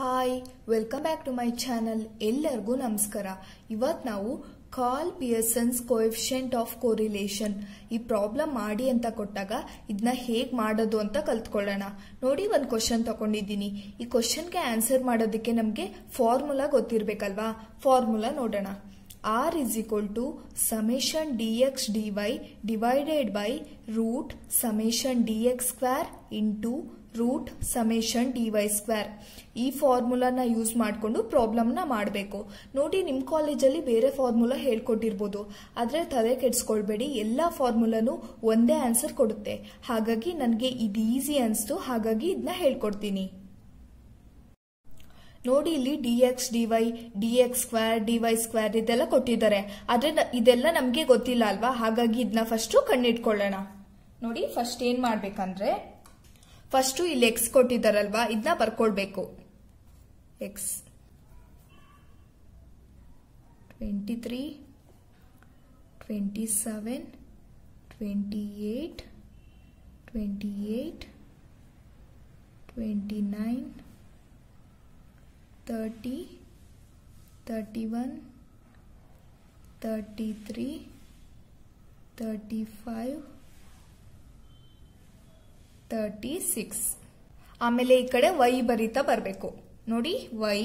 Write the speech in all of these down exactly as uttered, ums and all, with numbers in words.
Hi welcome back to my channel. ಎಲ್ಲರಿಗೂ ನಮಸ್ಕಾರ. ಇವತ್ತು ನಾವು Karl Pearson's coefficient of correlation ಈ ಪ್ರಾಬ್ಲಮ್ ಮಾಡಿ ಅಂತ ಕೊಟ್ಟಾಗ ಇದನ್ನ ಹೇಗೆ ಮಾಡೋದು ಅಂತ ಕಲ್ತ್ಕೊಳ್ಳೋಣ. ನೋಡಿ, ಒಂದು ಕ್ವಶನ್ ತಗೊಂಡಿದ್ದೀನಿ. ಈ ಕ್ವಶನ್ಗೆ ಆನ್ಸರ್ ಮಾಡೋದಕ್ಕೆ ನಮಗೆ ಫಾರ್ಮುಲಾ ಗೊತ್ತಿರಬೇಕಲ್ವಾ? ಫಾರ್ಮುಲಾ ನೋಡೋಣ. R is equal to summation dx dy divided by root summation dx square into root summation dy square. ಈ ಫಾರ್ಮುಲಾನ ಯೂಸ್ ಮಾಡಿಕೊಂಡು ಪ್ರಾಬ್ಲಮ್ನ ಮಾಡಬೇಕು. ನೋಡಿ, ನಿಮ್ಮ ಕಾಲೇಜಲ್ಲಿ ಬೇರೆ ಫಾರ್ಮುಲಾ ಹೇಳ್ಕೊಟ್ಟಿರ್ಬೋದು, ಆದರೆ ತಲೆ ಕೆಡಿಸ್ಕೊಳ್ಬೇಡಿ, ಎಲ್ಲ ಫಾರ್ಮುಲಾನು ಒಂದೇ ಆನ್ಸರ್ ಕೊಡುತ್ತೆ. ಹಾಗಾಗಿ ನನಗೆ ಇದು ಈಸಿ ಅನಿಸ್ತು, ಹಾಗಾಗಿ ಇದನ್ನ ಹೇಳ್ಕೊಡ್ತೀನಿ. ನೋಡಿ, ಇಲ್ಲಿ d X D y d X square d Y square ಇದೆಲ್ಲ ಕೊಟ್ಟಿದ್ದಾರೆ, ಆದ್ರೆ ಇದೆಲ್ಲ ನಮಗೆ ಗೊತ್ತಿಲ್ಲ ಅಲ್ವಾ? ಹಾಗಾಗಿ ಇದನ್ನ ಫಸ್ಟ್ ಕಂಡಿಡ್ಕೊಳ್ಳೋಣ. ನೋಡಿ, ಫಸ್ಟ್ ಏನ್ ಮಾಡ್ಬೇಕಂದ್ರೆ, ಫಸ್ಟ್ ಇಲ್ಲಿ ಎಕ್ಸ್ ಕೊಟ್ಟಿದ್ದಾರಲ್ವಾ, ಇದನ್ನ ಬರ್ಕೊಳ್ಬೇಕು. X twenty three twenty seven twenty eight twenty eight twenty nine thirty, thirty-one, thirty-three, thirty-five, thirty-six. ಆಮೇಲೆ ಈ ಕಡೆ ವೈ ಬರೀತಾ ಬರಬೇಕು. ನೋಡಿ, ವೈ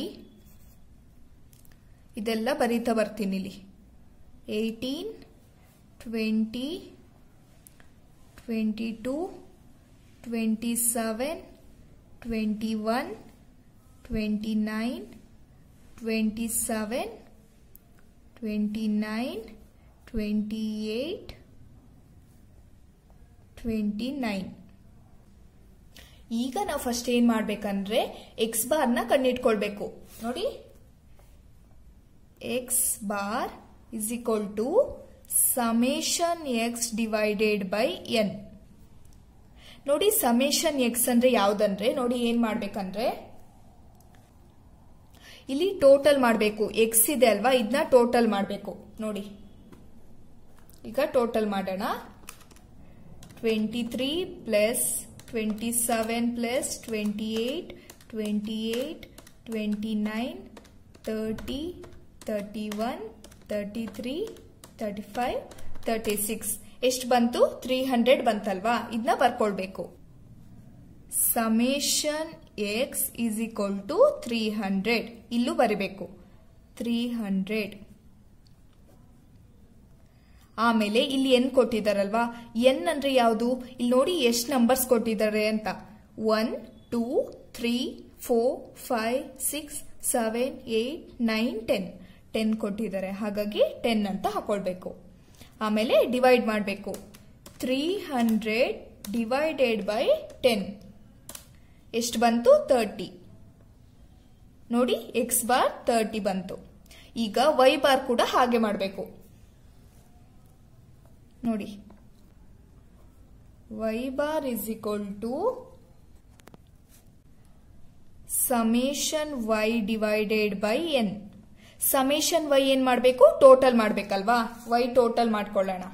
ಇದೆಲ್ಲ ಬರೀತಾ ಬರ್ತೀನಿ ಇಲ್ಲಿ. Eighteen twenty twenty two twenty seven twenty one twenty-nine, twenty-seven, twenty-nine, twenty-eight, twenty-nine. ಈಗ ನಾವು ಫಸ್ಟ್ ಏನ್ ಮಾಡ್ಬೇಕಂದ್ರೆ ಎಕ್ಸ್ ಬಾರ್ ನ ಕಂಡಿಡ್ಕೊಳ್ಬೇಕು. ನೋಡಿ, x bar is equal to summation x divided by n. ನೋಡಿ, ಸಮೇಶನ್ ಎಕ್ಸ್ ಅಂದ್ರೆ ಯಾವ್ದಂದ್ರೆ, ನೋಡಿ ಏನ್ ಮಾಡ್ಬೇಕಂದ್ರೆ ಇಲ್ಲಿ ಟೋಟಲ್ ಮಾಡಬೇಕು. ಎಕ್ಸ್ ಇದೆ ಅಲ್ವಾ, ಇದನ್ನ ಟೋಟಲ್ ಮಾಡಬೇಕು. ನೋಡಿ, ಈಗ ಟೋಟಲ್ ಮಾಡೋಣ. Twenty three plus twenty seven plus twenty eight twenty eight twenty nine thirty thirty one thirty three thirty five thirty six ಎಷ್ಟು ಬಂತು? ತ್ರೀ ಹಂಡ್ರೆಡ್ ಬಂತಲ್ವಾ? ಇದನ್ನ ಬರ್ಕೊಳ್ಬೇಕು. Summation x is equal to three hundred ಇಲ್ಲೂ ಬರಿಬೇಕು. Three hundred. ಆಮೇಲೆ ಇಲ್ಲಿ N ಕೊಟ್ಟಿದ್ದಾರಲ್ವಾ, N ಅಂದ್ರೆ ಯಾವುದು? ಇಲ್ಲಿ ನೋಡಿ ಎಷ್ಟು ನಂಬರ್ಸ್ ಕೊಟ್ಟಿದ್ದಾರೆ ಅಂತ. One two three four five six seven eight nine ten ten ಕೊಟ್ಟಿದ್ದಾರೆ, ಹಾಗಾಗಿ ಟೆನ್ ಅಂತ ಹಾಕೊಳ್ಬೇಕು. ಆಮೇಲೆ ಡಿವೈಡ್ ಮಾಡಬೇಕು. Three hundred divided by ten ಎಷ್ಟು ಬಂತು? ತರ್ಟಿ. ನೋಡಿ, ಎಕ್ಸ್ ಬಾರ್ ತರ್ಟಿ ಬಂತು. ಈಗ ವೈ ಬಾರ್ ಕೂಡ ಹಾಗೆ ಮಾಡಬೇಕು. ನೋಡಿ, y bar is equal to summation y divided by n. Summation y ಏನ್ ಮಾಡಬೇಕು? ಟೋಟಲ್ ಮಾಡ್ಬೇಕಲ್ವಾ? ವೈ ಟೋಟಲ್ ಮಾಡ್ಕೊಳ್ಳೋಣ.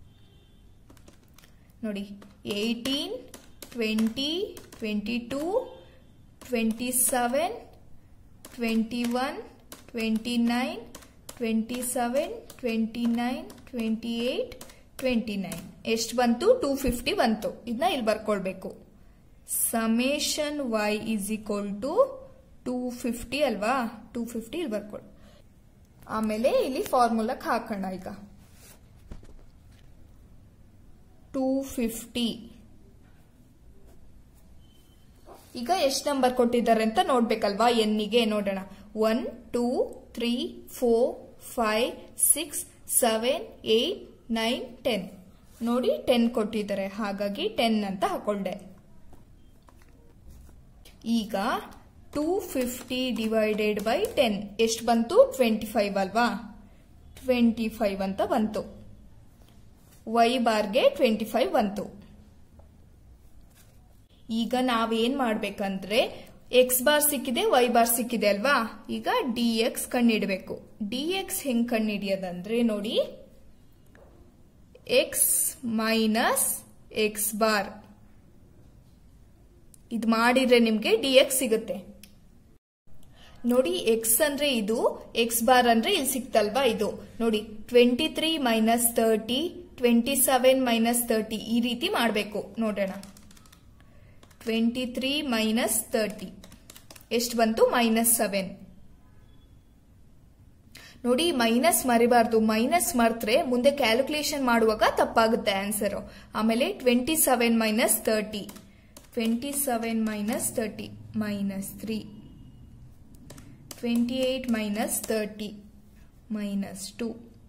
ನೋಡಿ, eighteen twenty twenty two twenty seven twenty one twenty nine twenty seven twenty nine twenty eight twenty nine ಎಷ್ಟು ಬಂತು? Two fifty ಬಂತು. ಇದನ್ನ ಇಲ್ಲಿ ಬರ್ಕೊಳ್ಬೇಕು. Summation y is equal to two fifty ಅಲ್ವಾ? ಟೂ ಫಿಫ್ಟಿ ಇಲ್ಲಿ ಬರ್ಕೊಳ್ಳಿ. ಆಮೇಲೆ ಇಲ್ಲಿ ಫಾರ್ಮುಲಾಕ್ ಹಾಕೋಣ. ಈಗ ಟೂ ಫಿಫ್ಟಿ. ಈಗ ಎಷ್ಟು ನಂಬರ್ ಕೊಟ್ಟಿದ್ದಾರೆ ಅಂತ ನೋಡ್ಬೇಕಲ್ವಾ? ಎನ್ನಿಗೆ ನೋಡೋಣ. One two three four five six seven eight nine ten. ನೋಡಿ, ಟೆನ್ ಕೊಟ್ಟಿದ್ದಾರೆ, ಹಾಗಾಗಿ ಟೆನ್ ಅಂತ ಹಾಕೊಂಡೆ. ಈಗ two fifty divided by ten ಎಷ್ಟು ಬಂತು? ಟ್ವೆಂಟಿ ಫೈವ್ ಅಲ್ವಾ? ಟ್ವೆಂಟಿ ಫೈವ್ ಅಂತ ಬಂತು. ವೈ ಬಾರ್ಗೆ ಟ್ವೆಂಟಿ ಫೈವ್ ಬಂತು. ಈಗ ನಾವೇನ್ ಮಾಡ್ಬೇಕಂದ್ರೆ, ಎಕ್ಸ್ ಬಾರ್ ಸಿಕ್ಕಿದೆ, ವೈ ಬಾರ್ ಸಿಕ್ಕಿದೆ ಅಲ್ವಾ? ಈಗ ಡಿ ಎಕ್ಸ್ ಕಂಡಿಡಬೇಕು. ಡಿ ಎಕ್ಸ್ ಹೆಂಗ್ ಕಂಡಿಡಿಯೋದಂದ್ರೆ, ನೋಡಿ, ಎಕ್ಸ್ ಮೈನಸ್ ಎಕ್ಸ್ ಬಾರ್ ಇದು ಮಾಡಿದ್ರೆ ನಿಮ್ಗೆ ಡಿ ಎಕ್ಸ್ ಸಿಗುತ್ತೆ. ನೋಡಿ ಎಕ್ಸ್ ಅಂದ್ರೆ ಇದು, ಎಕ್ಸ್ ಬಾರ್ ಅಂದ್ರೆ ಇಲ್ಲಿ ಸಿಕ್ತಲ್ವಾ ಇದು. ನೋಡಿ twenty three minus thirty, twenty seven minus thirty, ಈ ರೀತಿ ಮಾಡಬೇಕು. ನೋಡೋಣ. ಟ್ವೆಂಟಿ ತ್ರೀ ಮೈನಸ್ ತರ್ಟಿ ಎಷ್ಟು ಬಂತು? Minus seven. ನೋಡಿ ಮೈನಸ್ ಮರಿಬಾರ್ದು, ಮೈನಸ್ ಮರ್ತ್ರೆ ಮುಂದೆ ಕ್ಯಾಲ್ಕುಲೇಷನ್ ಮಾಡುವಾಗ ತಪ್ಪಾಗುತ್ತೆ ಆನ್ಸರ್. ಆಮೇಲೆ twenty seven minus thirty, twenty seven minus thirty minus three, twenty eight minus thirty minus two,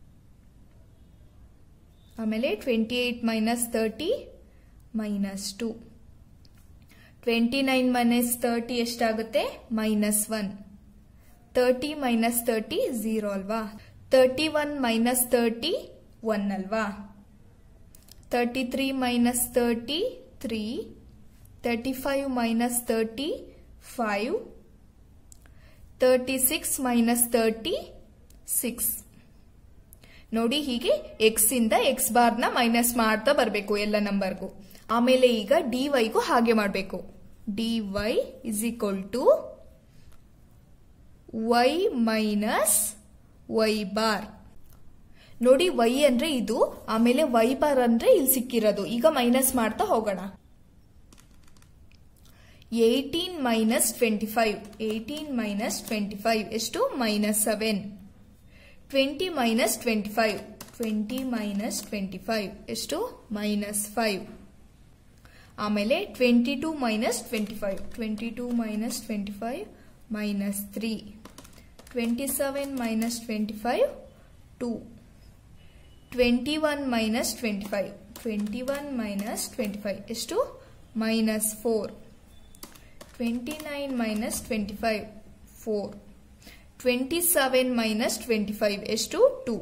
ಆಮೇಲೆ twenty eight minus thirty minus two, twenty nine minus thirty ಎಷ್ಟಾಗುತ್ತೆ? Minus one. Thirty minus thirty zero ಅಲ್ವಾ? Thirty one minus thirty one ಅಲ್ವಾ? Thirty three minus thirty three, thirty five minus thirty five, thirty six minus thirty six. ನೋಡಿ ಹೀಗೆ X ಇಂದ X bar ನ minus ಮಾಡ್ತಾ ಬರಬೇಕು ಎಲ್ಲ ನಂಬರ್ಗೂ. ಆಮೇಲೆ ಈಗ ಡಿ ವೈಗೂ ಹಾಗೆ ಮಾಡಬೇಕು. D y is equal to y minus y bar. ನೋಡಿ ವೈ ಅಂದ್ರೆ ಇದು, ಆಮೇಲೆ ವೈ ಬಾರ್ ಅಂದ್ರೆ ಇಲ್ಲಿ ಸಿಕ್ಕಿರೋದು. ಈಗ ಮೈನಸ್ ಮಾಡ್ತಾ ಹೋಗೋಣ. Eighteen minus twenty five, eighteen minus twenty five ಎಷ್ಟು? Minus seven. Twenty minus twenty five, twenty minus twenty five ಎಷ್ಟು? Minus five. ಆಮೇಲೆ twenty two minus twenty five, twenty two minus twenty five minus three, twenty seven minus twenty five two, twenty one minus twenty five, twenty one minus twenty five ಎಷ್ಟು? Minus four, twenty nine minus twenty five four, twenty seven minus twenty five ಎಷ್ಟು? Two.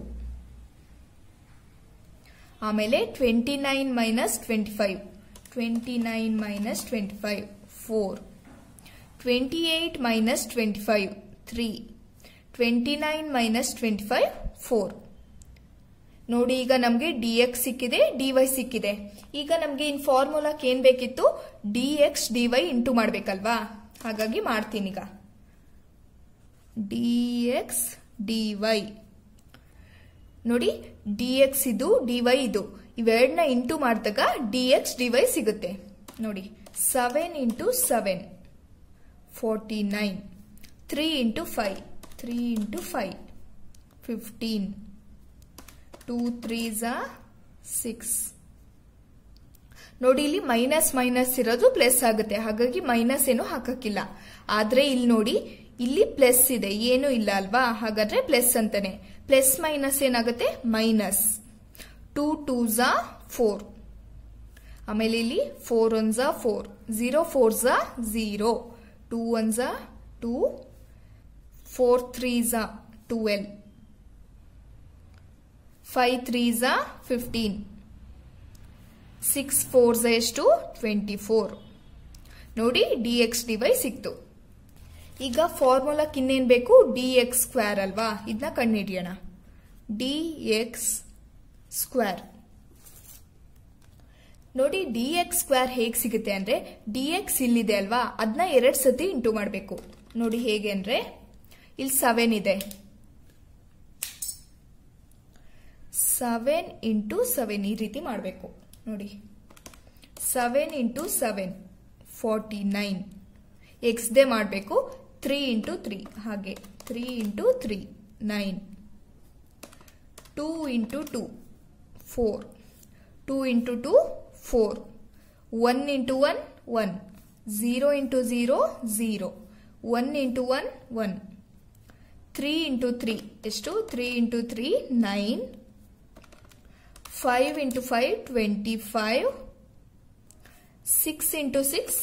ಆಮೇಲೆ twenty nine minus twenty five, twenty nine minus twenty five four, twenty eight minus twenty five three, twenty nine minus twenty five four. ನೋಡಿ ಈಗ ನಮಗೆ d x ಸಿಕ್ಕಿದೆ, d y ಸಿಕ್ಕಿದೆ. ಈಗ ನಮಗೆ ಇನ್ ಫಾರ್ಮುಲಾಕ್ ಏನ್ ಬೇಕಿತ್ತು? D X D y into ಮಾಡ್ಬೇಕಲ್ವಾ? ಹಾಗಾಗಿ ಮಾಡ್ತೀನಿ ಈಗ. D X D y. ನೋಡಿ ಡಿ ಎಕ್ಸ್ ಇದು, ಡಿ ವೈ ಇದು, ಇವೆರಡನ್ನ ಇಂಟು ಮಾಡಿದಾಗ ಡಿ ಎಕ್ಸ್ ಡಿ ವೈ ಸಿಗುತ್ತೆ. ನೋಡಿ seven into seven forty nine, three into five, three into five fifteen, two threes six. ನೋಡಿ ಇಲ್ಲಿ ಮೈನಸ್ ಮೈನಸ್ ಇರೋದು ಪ್ಲಸ್ ಆಗುತ್ತೆ, ಹಾಗಾಗಿ ಮೈನಸ್ ಏನು ಹಾಕಕ್ಕಿಲ್ಲ. ಆದ್ರೆ ಇಲ್ಲಿ ನೋಡಿ ಇಲ್ಲಿ ಪ್ಲಸ್ ಇದೆ, ಏನು ಇಲ್ಲ ಅಲ್ವಾ? ಹಾಗಾದ್ರೆ ಪ್ಲಸ್ ಅಂತಾನೆ. ಪ್ಲಸ್ ಮೈನಸ್ ಏನಾಗುತ್ತೆ? ಮೈನಸ್. ಟೂ ಟೂ ಝಾ ಫೋರ್, ಆಮೇಲೆ ಇಲ್ಲಿ ಫೋರ್ ಒನ್ ಝಾ ಫೋರ್, ಝೀರೋ ಫೋರ್ ಝಾ ಝೀರೋ, ಟೂ ಒನ್ ಝಾ ಟೂ, ಫೋರ್ ತ್ರೀ ಝಾ ಟ್ವೆಲ್, ಫೈವ್ ತ್ರೀ ಝಾ ಫಿಫ್ಟೀನ್, ಸಿಕ್ಸ್ ಫೋರ್ ಝಾ ಎಷ್ಟು? Twenty four. ನೋಡಿ ಡಿ ಎಕ್ಸ್ ಡಿ ವೈ ಸಿಕ್ತು. ಈಗ ಫಾರ್ಮುಲಾಕ್ ಇನ್ನೇನ್ ಬೇಕು? ಡಿ ಎಕ್ಸ್ ಸ್ಕ್ವೇರ್ ಅಲ್ವಾ? ಇದನ್ನ ಕಂಡುಹಿಡಿಯೋಣ. D X square. ನೋಡಿ ಡಿ ಎಕ್ಸ್ ಸ್ಕ್ವೇರ್ ಹೇಗೆ ಸಿಗುತ್ತೆ ಅಂದ್ರೆ, ಡಿ ಎಕ್ಸ್ ಇಲ್ಲಿದೆ ಅಲ್ವಾ, ಅದನ್ನ ಎರಡ್ ಸತಿ ಇಂಟು ಮಾಡಬೇಕು. ನೋಡಿ ಹೇಗೆ ಅಂದ್ರೆ, ಇಲ್ಲಿ ಸೆವೆನ್ ಇದೆ, ಸೆವೆನ್ ಇಂಟು ಸೆವೆನ್ ಈ ರೀತಿ ಮಾಡಬೇಕು. ನೋಡಿ seven into seven forty nine. X ದೇ ಮಾಡಬೇಕು. ತ್ರೀ ಇಂಟು ತ್ರೀ, ಹಾಗೆ three into three nine, two into two four, two into two four, one into one one, zero into zero zero, one into one one, three into three ಎಷ್ಟು? Three into three nine, five into five twenty five, six into six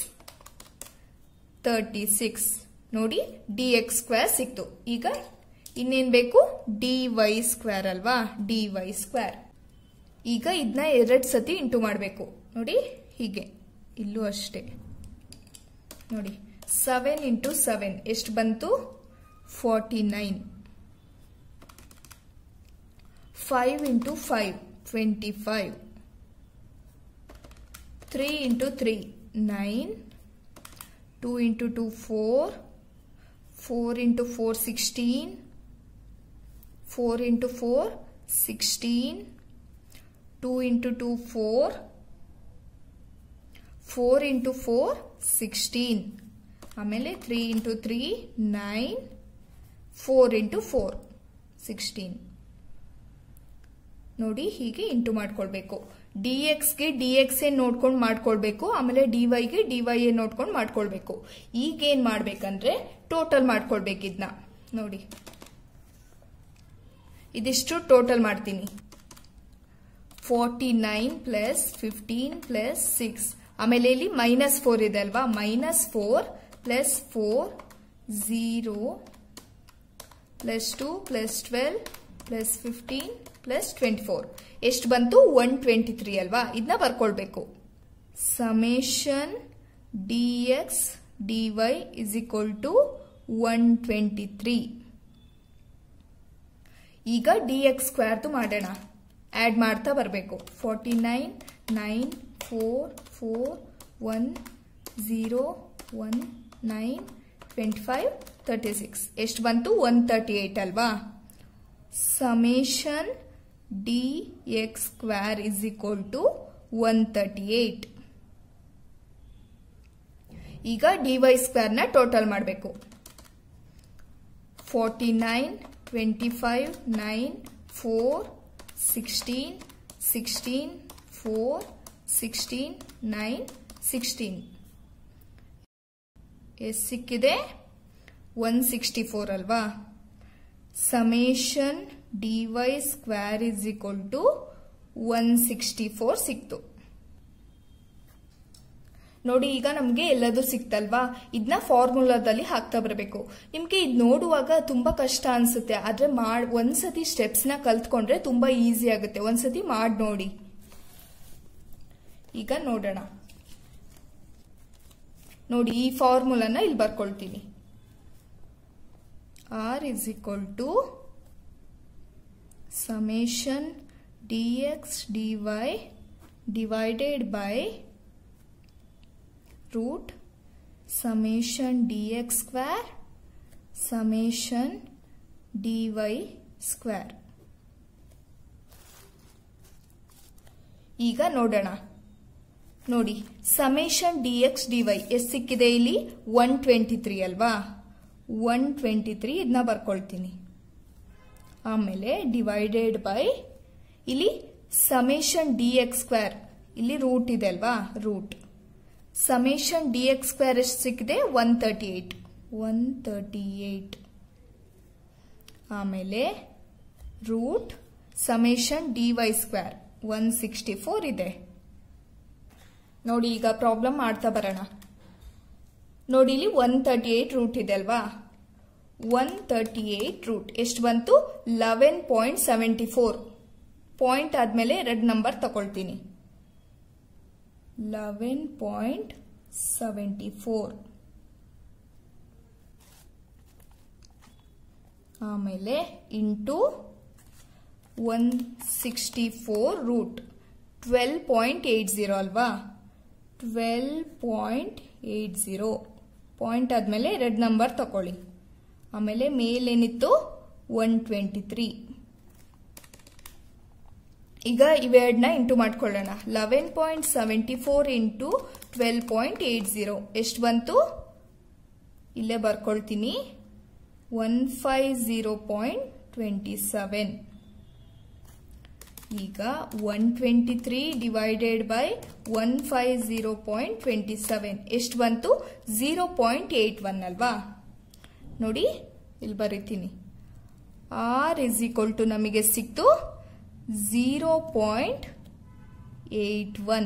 thirty six. ನೋಡಿ d X square ಸಿಕ್ತು. ಈಗ ಇನ್ನೇನ್ ಬೇಕು? D Y square ಅಲ್ವಾ? D Y square. ಈಗ ಇದನ್ನ ಎರಡ್ ಸತಿ ಇಂಟು ಮಾಡಬೇಕು. ನೋಡಿ ಹೀಗೆ, ಇಲ್ಲೂ ಅಷ್ಟೇ. ನೋಡಿ ಸೆವೆನ್ ಇಂಟು ಸೆವೆನ್ ಎಷ್ಟು ಬಂತು? Forty nine. Five into five twenty five, three into three nine, two into two four, four into four, sixteen. four into four, sixteen. two into two, four. four into four, sixteen. ಆಮೇಲೆ three into three, nine. four into four, sixteen. ನೋಡಿ ಹೀಗೆ into ಮಾಡ್ಕೊಳ್ಬೇಕು. dx ಗೆ dx ಏನ್ ನೋಡ್ಕೊಂಡು ಮಾಡ್ಕೊಳ್ಬೇಕು, ಆಮೇಲೆ dy ಗೆ dy ಏನ್ ನೋಡ್ಕೊಂಡು ಮಾಡ್ಕೊಳ್ಬೇಕು. ಈಗ ಏನ್ ಮಾಡ್ಬೇಕಂದ್ರೆ ಟೋಟಲ್ ಮಾಡ್ಕೊಳ್ಬೇಕು. ಇದನ್ನ ನೋಡಿ, ಇದಿಷ್ಟು ಟೋಟಲ್ ಮಾಡ್ತೀನಿ. Forty nine plus fifteen plus six, ಆಮೇಲೆ ಇಲ್ಲಿ ಮೈನಸ್ ಫೋರ್ ಇದೆ ಅಲ್ವಾ, minus four plus four, zero plus two plus twelve plus fifteen plus twenty four. ಎಷ್ಟು ಬಂತು? ಒನ್ ಟ್ವೆಂಟಿ ತ್ರೀ ಅಲ್ವಾ. ಇದನ್ನ ಬರ್ಕೊಳ್ಬೇಕು. Summation D X D y is equal to one twenty three. ಈಗ ಡಿ ಎಕ್ಸ್ ಸ್ಕ್ವೇರ್ದು ಮಾಡೋಣ. ಆಡ್ ಮಾಡ್ತಾ ಬರಬೇಕು. Forty nine, nine, four, four, one, zero, one, nine, twenty five, thirty six. ಎಷ್ಟು ಬಂತು? ಒನ್ ತರ್ಟಿ ಏಟ್ ಅಲ್ವಾ. Summation D X square is equal to one thirty eight. ಈಗ D Y square ನ total ಮಾಡಬೇಕು. Forty nine, twenty five, nine, four, sixteen, sixteen, four, sixteen, nine, sixteen. ಎಷ್ಟು ಸಿಕ್ಕಿದೆ? One sixty four ಅಲ್ವಾ. Summation D Y square is equal to one sixty four ಸಿಕ್ತು. ನೋಡಿ, ಈಗ ನಮ್ಗೆ ಎಲ್ಲದೂ ಸಿಕ್ತಲ್ವಾ. ಇದನ್ನ ಫಾರ್ಮುಲಾದಲ್ಲಿ ಹಾಕ್ತಾ ಬರಬೇಕು. ನಿಮ್ಗೆ ಇದು ನೋಡುವಾಗ ತುಂಬಾ ಕಷ್ಟ ಅನ್ಸುತ್ತೆ, ಆದ್ರೆ ಮಾಡ್ ಒಂದ್ಸತಿ ಸ್ಟೆಪ್ಸ್ ನ ಕಲ್ತ್ಕೊಂಡ್ರೆ ತುಂಬಾ ಈಸಿ ಆಗುತ್ತೆ. ಒಂದ್ಸತಿ ಮಾಡಿ ನೋಡಿ. ಈಗ ನೋಡೋಣ. ನೋಡಿ, ಈ ಫಾರ್ಮುಲಾನ ಇಲ್ಲಿ ಬರ್ಕೊಳ್ತೀನಿ. R is equal to summation D X D Y divided by root summation dx square summation dy square. ಈಗ ನೋಡೋಣ. ನೋಡಿ, summation D X D Y ಎಷ್ಟು ಸಿಕ್ಕಿದೆ ಇಲ್ಲಿ? ಒನ್ ಟ್ವೆಂಟಿ ತ್ರೀ ಅಲ್ವಾ. ಒನ್ ಟ್ವೆಂಟಿ ತ್ರೀ ಇದನ್ನ ಬರ್ಕೊಳ್ತೀನಿ. ಆಮೇಲೆ ಡಿವೈಡೆಡ್ ಬೈ ಇಲ್ಲಿ ಸಮೇಶನ್ ಡಿ ಎಕ್ಸ್ ಸ್ಕ್ವೇರ್, ಇಲ್ಲಿ ರೂಟ್ ಇದೆ ಅಲ್ವಾ, root. Summation D X square ಎಷ್ಟು ಸಿಕ್ಕಿದೆ? One thirty eight. One thirty eight. ಆಮೇಲೆ root summation D Y square one sixty four ಇದೆ. ನೋಡಿ, ಈಗ ಪ್ರಾಬ್ಲಮ್ ಮಾಡ್ತಾ ಬರೋಣ. ನೋಡಿ, ಇಲ್ಲಿ ಒನ್ ತರ್ಟಿ ಏಟ್ ರೂಟ್ ಇದೆ ಅಲ್ವಾ. ಒನ್ ತರ್ಟಿ ಏಟ್ ರೂಟ್ ಎಷ್ಟು ಬಂತು? Eleven point seventy four. Point ಆದ್ಮೇಲೆ ಎರಡು ನಂಬರ್ ತಗೊಳ್ತೀನಿ. Eleven point seventy four. ಆಮೇಲೆ into one sixty four root twelve point eight zero ಅಲ್ವಾ. Twelve point eight zero. Point ಆದ್ಮೇಲೆ ಎರಡು ನಂಬರ್ ತಗೊಳ್ಳಿ. ಆಮೇಲೆ ಮೇಲೇನಿತ್ತು? One twenty three. ಈಗ ಇವೆರಡನ್ನ ಇಂಟು ಮಾಡ್ಕೊಳ್ಳೋಣ. Eleven point seventy four into twelve point eight zero ಎಷ್ಟು ಬಂತು? ಇಲ್ಲೇ ಬರ್ಕೊಳ್ತೀನಿ. One five zero point twenty seven. ಈಗ one twenty three divided by one five zero point twenty seven ಎಷ್ಟು ಬಂತು? ಜೀರೋ ಪಾಯಿಂಟ್ ಏಟ್ ಒನ್ ಅಲ್ವಾ. ನೋಡಿ, ಇಲ್ಲಿ ಬರೀತೀನಿ. ಆರ್ ಇಸ್ ಈಕ್ವಲ್ ಟು ನಮಗೆ ಸಿಕ್ತು ಝೀರೋ ಪಾಯಿಂಟ್ ಏಟ್ ಒನ್.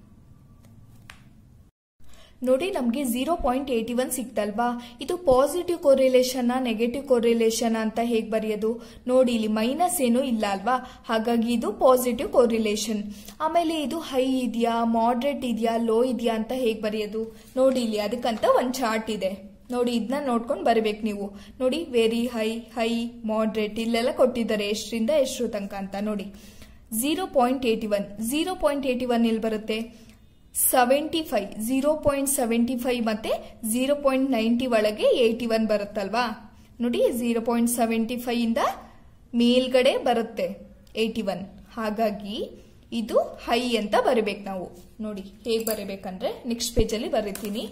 ನೋಡಿ, ನಮಗೆ ಝೀರೋ ಪಾಯಿಂಟ್ ಏಟಿ ಒನ್ ಸಿಕ್ತಲ್ವಾ. ಇದು ಪಾಸಿಟಿವ್ ಕೋರಿಲೇಷನ್ ನೆಗೆಟಿವ್ ಕೋರಿಲೇಷನ್ ಅಂತ ಹೇಗೆ ಬರೆಯೋದು? ನೋಡಿ, ಇಲ್ಲಿ ಮೈನಸ್ ಏನು ಇಲ್ಲ ಅಲ್ವಾ, ಹಾಗಾಗಿ ಇದು ಪಾಸಿಟಿವ್ ಕೋರಿಲೇಷನ್. ಆಮೇಲೆ ಇದು ಹೈ ಇದೆಯಾ, ಮಾಡ್ರೇಟ್ ಇದೆಯಾ, ಲೋ ಇದೆಯಾ ಅಂತ ಹೇಗೆ ಬರೆಯೋದು? ನೋಡಿ, ಇಲ್ಲಿ ಅದಕ್ಕಂತ ಒಂದು ಚಾರ್ಟ್ ಇದೆ. ನೋಡಿ, ಇದನ್ನ ನೋಡ್ಕೊಂಡು ಬರಬೇಕು ನೀವು. ನೋಡಿ, ವೆರಿ ಹೈ, ಹೈ, ಮಾಡ್ರೇಟ್ ಇಲ್ಲೆಲ್ಲ ಕೊಟ್ಟಿದ್ದಾರೆ ಎಷ್ಟರಿಂದ ಎಷ್ಟು ತನಕ ಅಂತ. ನೋಡಿ, zero point eighty one zero point eighty one ಇಲ್ಲಿ ಬರುತ್ತೆ. Seventy five zero point seventy five ಮತ್ತೆ ಜೀರೋ ಪಾಯಿಂಟ್ ನೈಂಟಿ ಒಳಗೆ ಏಯ್ಟಿ ಒನ್ ಬರುತ್ತಲ್ವಾ ನೋಡಿ, ಜೀರೋ ಪಾಯಿಂಟ್ ಸೆವೆಂಟಿ ಫೈವ್ ಇಂದ ಮೇಲ್ಗಡೆ ಬರುತ್ತೆ ಏಯ್ಟಿ ಒನ್. ಹಾಗಾಗಿ ಇದು ಹೈ ಅಂತ ಬರೀಬೇಕು ನಾವು. ನೋಡಿ ಹೇಗೆ ಬರೀಬೇಕಂದ್ರೆ ನೆಕ್ಸ್ಟ್ ಪೇಜ್ ಅಲ್ಲಿ ಬರೀತೀನಿ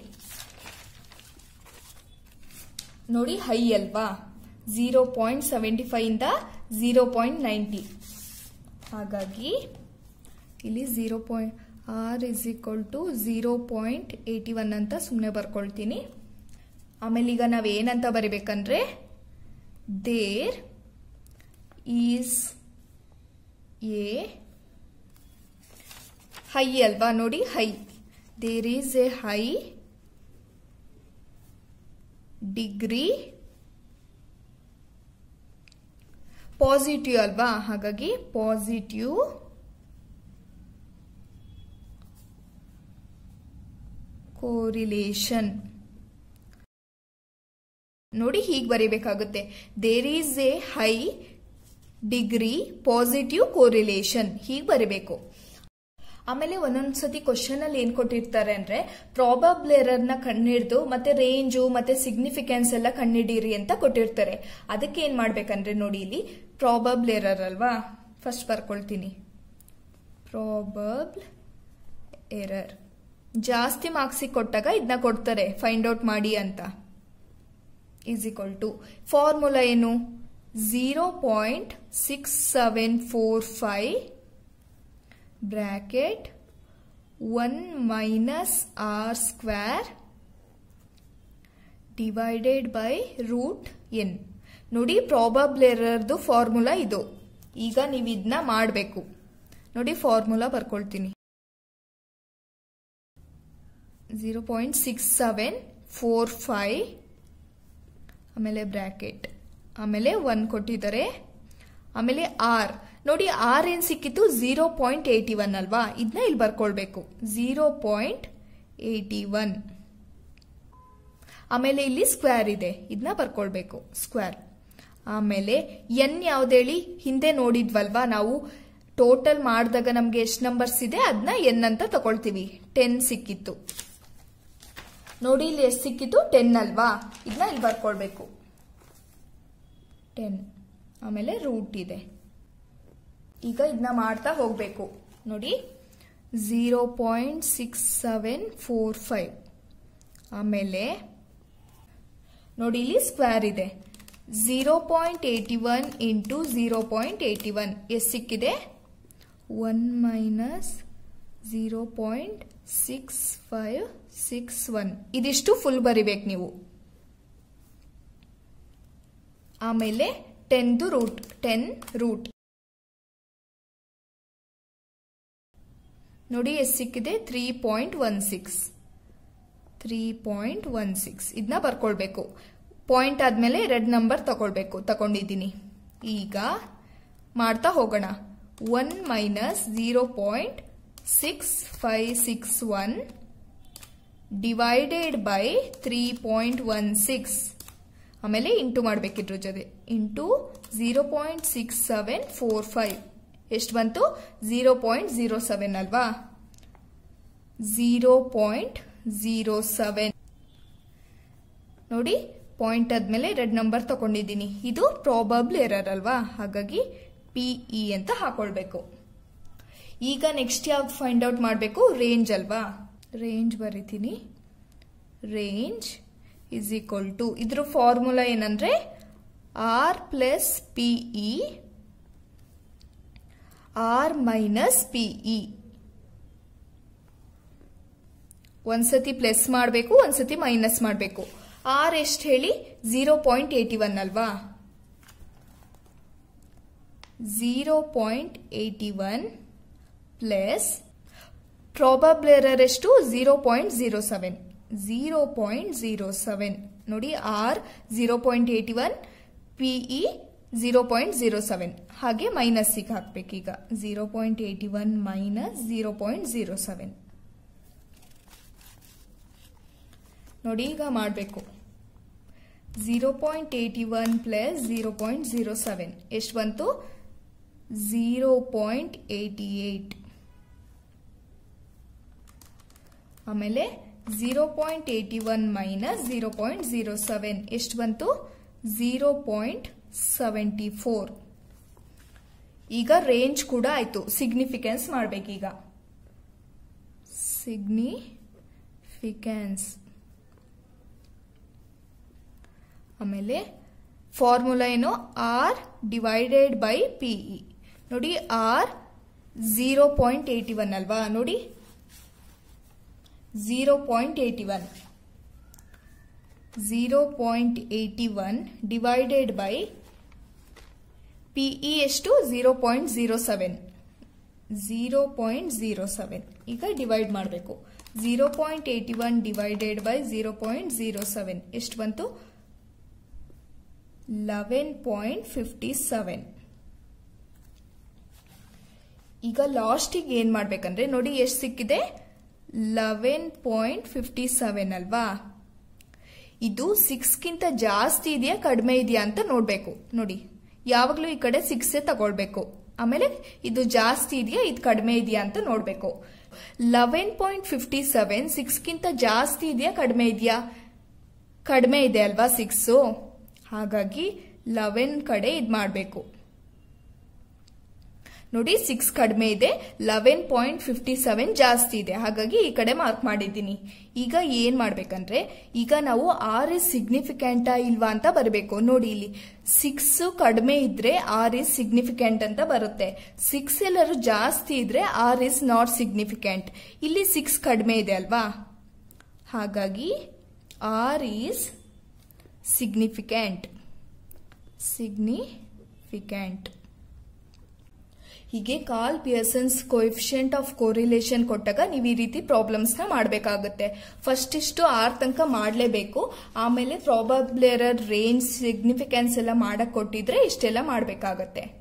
ನೋಡಿ. ಹೈ ಅಲ್ವಾ, ಜೀರೋ ಪಾಯಿಂಟ್ ಸೆವೆಂಟಿ ಫೈವ್ ಇಂದ ಜೀರೋ ಪಾಯಿಂಟ್ ನೈಂಟಿ. ಹಾಗಾಗಿ ಇಲ್ಲಿ zero point R is equal to zero point eighty one ಅಂತ ಸುಮ್ಮನೆ ಬರ್ಕೊಳ್ತೀನಿ. ಆಮೇಲೆ ಈಗ ನಾವೇನಂತ ಬರಿಬೇಕಂದ್ರೆ ದೇರ್ ಈಸ್ ಎ ಹೈ ಅಲ್ವಾ ನೋಡಿ, high there is a high degree positive ಅಲ್ವಾ, ಹಾಗಾಗಿ ಪಾಸಿಟಿವ್ ಕೋರಿಲೇಷನ್. ನೋಡಿ ಹೀಗೆ ಬರೀಬೇಕಾಗುತ್ತೆ, there is a high degree positive correlation, ಹೀಗೆ ಬರೀಬೇಕು. ಆಮೇಲೆ ಒಂದೊಂದ್ಸತಿ ಕ್ವಶನ್ ಅಲ್ಲಿ ಏನ್ ಕೊಟ್ಟಿರ್ತಾರೆ ಅಂದ್ರೆ ಪ್ರಾಬಬಲ್ ಎರರ್ ನ ಕಂಡುಹಿಡಿದು ಮತ್ತೆ ರೇಂಜು ಮತ್ತೆ ಸಿಗ್ನಿಫಿಕೆನ್ಸ್ ಎಲ್ಲ ಕಂಡುಹಿಡಿಯಿರಿ ಅಂತ ಕೊಟ್ಟಿರ್ತಾರೆ. ಅದಕ್ಕೆ ಏನ್ ಮಾಡ್ಬೇಕಂದ್ರೆ ನೋಡಿ, ಇಲ್ಲಿ ಪ್ರಾಬಬಲ್ ಎರರ್ ಅಲ್ವಾ, ಫಸ್ಟ್ ಬರ್ಕೊಳ್ತೀನಿ ಪ್ರಾಬಬಲ್ ಎರರ್. ಜಾಸ್ತಿ ಮಾರ್ಕ್ಸ್ ಕೊಟ್ಟಾಗ ಇದನ್ನ ಕೊಡ್ತಾರೆ ಫೈಂಡ್ ಔಟ್ ಮಾಡಿ ಅಂತ. ಈಸ್ ಈಕ್ವಲ್ ಟು ಫಾರ್ಮುಲಾ ಏನು, zero point six seven four five bracket one minus R square divided by root N. ನೋಡಿ ಪ್ರಾಬಬಲ್ ಎರರ್ದು ಫಾರ್ಮುಲಾ ಇದು. ಈಗ ನೀವು ಇದನ್ನ ಮಾಡಬೇಕು ನೋಡಿ, ಫಾರ್ಮುಲಾ ಬರ್ಕೊಳ್ತೀನಿ zero point six seven four five ಆಮೇಲೆ ಬ್ರಾಕೆಟ್ ಆಮೇಲೆ ಒನ್ ಕೊಟ್ಟಿದ್ದಾರೆ, ಆಮೇಲೆ ಆರ್ ನೋಡಿ, ಆರ್ ಏನ್ ಸಿಕ್ಕಿತ್ತು ಝೀರೋ ಪಾಯಿಂಟ್ ಏಯ್ಟಿ ಒನ್ ಅಲ್ವಾ, ಇದನ್ನ ಇಲ್ಲಿ ಬರ್ಕೊಳ್ಬೇಕು ಝೀರೋ ಪಾಯಿಂಟ್ ಏಯ್ಟಿ ಒನ್. ಆಮೇಲೆ ಇಲ್ಲಿ ಸ್ಕ್ವೇರ್ ಇದೆ, ಇದನ್ನ ಬರ್ಕೊಳ್ಬೇಕು ಸ್ಕ್ವೇರ್. ಆಮೇಲೆ ಎನ್ ಯಾವ್ದೇಳಿ ಹಿಂದೆ ನೋಡಿದ್ವಲ್ವಾ ನಾವು, ಟೋಟಲ್ ಮಾಡಿದಾಗ ನಮ್ಗೆ ಎಷ್ಟು ನಂಬರ್ಸ್ ಇದೆ ಅದನ್ನ ಎನ್ ಅಂತ ತಗೊಳ್ತೀವಿ. ಟೆನ್ ಸಿಕ್ಕಿತ್ತು ನೋಡಿ, ಇಲ್ಲಿ ಎಷ್ಟು ಸಿಕ್ಕಿತ್ತು ಟೆನ್ ಅಲ್ವಾ, ಇದನ್ನ ಇಲ್ಲಿ ಬರ್ಕೊಳ್ಬೇಕು ಟೆನ್. ಆಮೇಲೆ ರೂಟ್ ಇದೆ. ಈಗ ಇದನ್ನ ಮಾಡ್ತಾ ಹೋಗ್ಬೇಕು ನೋಡಿ, zero point six seven four five ಆಮೇಲೆ ನೋಡಿ ಇಲ್ಲಿ ಸ್ಕ್ವೇರ್ ಇದೆ, zero point eighty one into zero point eighty one ಎಷ್ಟು ಸಿಕ್ಕಿದೆ, one minus zero point six five six one. ಇದಿಷ್ಟು ಫುಲ್ ಬರಿಬೇಕು ನೀವು. ಆಮೇಲೆ ಟೆನ್ದು ರೂಟ್, ಟೆನ್ ರೂಟ್ ನೋಡಿ ಎಷ್ಟು ಸಿಕ್ಕಿದೆ, three point one six three point one six ಇದನ್ನ ಬರ್ಕೊಳ್ಬೇಕು. ಪಾಯಿಂಟ್ ಆದ್ಮೇಲೆ ರೆಡ್ ನಂಬರ್ ತಗೊಳ್ಬೇಕು, ತಗೊಂಡಿದ್ದೀನಿ. ಈಗ ಮಾಡ್ತಾ ಹೋಗೋಣ, one minus zero point six five six one divided by three point one six ಆಮೇಲೆ ಇಂಟು ಮಾಡಬೇಕಿದ್ರ ಜೊತೆ, into zero point six seven four five ಎಷ್ಟು ಬಂತು, ಝೀರೋ ಪಾಯಿಂಟ್ ಝೀರೋ ಸೆವೆನ್ ಅಲ್ವಾ, ಝೀರೋ ಪಾಯಿಂಟ್ ಝೀರೋ ಸೆವೆನ್ ನೋಡಿ. ಪಾಯಿಂಟ್ ಆದ್ಮೇಲೆ ರೆಡ್ number ತಗೊಂಡಿದ್ದೀನಿ. ಇದು ಪ್ರಾಬಬಲ್ ಎರರ್ ಅಲ್ವಾ, ಹಾಗಾಗಿ ಪಿಇ ಅಂತ ಹಾಕೊಳ್ಬೇಕು. ಈಗ ನೆಕ್ಸ್ಟ್ ಯಾವ್ದು ಫೈಂಡ್ ಔಟ್ ಮಾಡಬೇಕು, ರೇಂಜ್ ಅಲ್ವಾ, ರೇಂಜ್ ಬರೀತೀನಿ. ರೇಂಜ್ ಇಸ್ ಈಕ್ವಲ್ ಟು, ಇದ್ರ ಫಾರ್ಮುಲಾ ಏನಂದ್ರೆ R plus PE R minus PE. ಒಂದ್ಸತಿ ಪ್ಲಸ್ ಮಾಡಬೇಕು, ಒಂದ್ಸತಿ ಮೈನಸ್ ಮಾಡಬೇಕು. ಆರ್ ಎಷ್ಟು ಹೇಳಿ, ಝೀರೋ ಪಾಯಿಂಟ್ ಏಯ್ಟಿ ಒನ್ ಅಲ್ವಾ, zero point eighty one plus probable error ಎಷ್ಟು, zero point zero seven zero point zero seven ನೋಡಿ, R zero point eighty one PE zero point zero seven ಹಾಗೆ minus ಸಿಗ್ ಹಾಕ್ಬೇಕೀಗ, zero point eighty one minus zero point zero seven ನೋಡಿ. ಈಗ ಮಾಡಬೇಕು, zero point eighty one plus zero point zero seven ಎಷ್ಟು ಬಂತು, zero point eighty eight ಆಮೇಲೆ zero point eighty one minus zero point zero seven ಎಷ್ಟು ಬಂತು? Zero point seventy four. ಈಗ range ಕೂಡ ಆಯ್ತು. ಸಿಗ್ನಿಫಿಕೆನ್ಸ್ ಮಾಡ್ಬೇಕೀಗ. ಸಿಗ್ನಿಫಿಕೆನ್ಸ್ ಆಮೇಲೆ ಫಾರ್ಮುಲಾ ಏನು? R divided by PE. ನೋಡಿ R zero point eighty one ಅಲ್ವಾ? ನೋಡಿ zero point eighty one zero point eighty one divided by PE ಎಷ್ಟು? Zero point zero seven zero point zero seven. ಈಗ divide ಮಾಡಬೇಕು. Zero point eighty one divided by zero point zero seven ಎಷ್ಟು ಬಂತು? Eleven point fifty seven. ಈಗ ಲಾಸ್ಟಿಗೆ ಏನ್ ಮಾಡ್ಬೇಕಂದ್ರೆ ನೋಡಿ ಎಷ್ಟು ಸಿಕ್ಕಿದೆ? ಲೆವೆನ್ ಪಾಯಿಂಟ್ ಫಿಫ್ಟಿ ಸೆವೆನ್ ಅಲ್ವಾ? ಇದು ಸಿಕ್ಸ್ ಗಿಂತ ಜಾಸ್ತಿ ಇದೆಯಾ ಕಡಿಮೆ ಇದೆಯಾ ಅಂತ ನೋಡ್ಬೇಕು. ನೋಡಿ ಯಾವಾಗ್ಲೂ ಈ ಕಡೆ ಸಿಕ್ಸ್ ತಗೊಳ್ಬೇಕು. ಆಮೇಲೆ ಇದು ಜಾಸ್ತಿ ಇದೆಯಾ ಇದು ಕಡಿಮೆ ಇದೆಯಾ ಅಂತ ನೋಡ್ಬೇಕು. Eleven point fifty seven six ಗಿಂತ ಜಾಸ್ತಿ ಇದೆಯಾ ಕಡಿಮೆ ಇದೆಯಾ? ಕಡಿಮೆ ಇದೆ ಅಲ್ವಾ ಸಿಕ್ಸ್. ಹಾಗಾಗಿ ಲೆವೆನ್ ಕಡೆ ಇದ್ ಮಾಡಬೇಕು. ನೋಡಿ ಸಿಕ್ಸ್ ಕಡಿಮೆ ಇದೆ, ಲೆವೆನ್ ಪಾಯಿಂಟ್ ಫಿಫ್ಟಿ ಸೆವೆನ್ ಜಾಸ್ತಿ ಇದೆ. ಹಾಗಾಗಿ ಈ ಕಡೆ ಮಾರ್ಕ್ ಮಾಡಿದ್ದೀನಿ. ಈಗ ಏನ್ ಮಾಡ್ಬೇಕಂದ್ರೆ ಈಗ ನಾವು ಆರ್ ಇಸ್ ಸಿಗ್ನಿಫಿಕೆಂಟಾ ಇಲ್ವಾ ಅಂತ ಬರಬೇಕು. ನೋಡಿ ಇಲ್ಲಿ ಸಿಕ್ಸ್ ಕಡಿಮೆ ಇದ್ರೆ ಆರ್ ಇಸ್ ಸಿಗ್ನಿಫಿಕೆಂಟ್ ಅಂತ ಬರುತ್ತೆ. ಸಿಕ್ಸ್ ಎಲ್ಲರೂ ಜಾಸ್ತಿ ಇದ್ರೆ ಆರ್ ಇಸ್ ನಾಟ್ ಸಿಗ್ನಿಫಿಕೆಂಟ್. ಇಲ್ಲಿ ಸಿಕ್ಸ್ ಕಡಿಮೆ ಇದೆ ಅಲ್ವಾ? ಹಾಗಾಗಿ ಆರ್ ಈಸ್ ಸಿಗ್ನಿಫಿಕೆಂಟ್ ಸಿಗ್ನಿಫಿಕೆಂಟ್ ಹೀಗೆ Karl Pearson's coefficient of correlation ಕೊಟ್ಟಾಗ ನೀವು ಈ ರೀತಿ ಪ್ರಾಬ್ಲಮ್ಸ್ ನ ಮಾಡಬೇಕಾಗುತ್ತೆ. ಫಸ್ಟ್ ಇಷ್ಟು ಆರ್ ತನಕ ಮಾಡಲೇಬೇಕು. ಆಮೇಲೆ ಪ್ರಾಬಬಲ್ ಎರರ್, ರೇಂಜ್, ಸಿಗ್ನಿಫಿಕೆನ್ಸ್ ಎಲ್ಲ ಮಾಡಕ್ ಕೊಟ್ಟಿದ್ರೆ ಇಷ್ಟೆಲ್ಲ ಮಾಡಬೇಕಾಗತ್ತೆ.